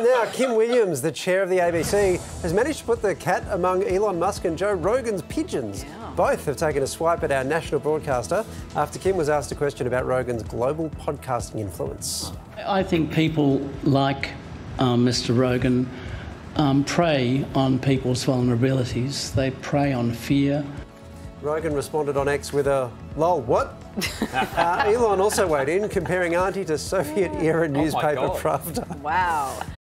Now, Kim Williams, the chair of the ABC, has managed to put the cat among Elon Musk and Joe Rogan's pigeons. Yeah. Both have taken a swipe at our national broadcaster after Kim was asked a question about Rogan's global podcasting influence. I think people like Mr. Rogan prey on people's vulnerabilities. They prey on fear. Rogan responded on X with a lol, what? Elon also weighed in, comparing Auntie to Soviet-era newspaper Pravda. Wow.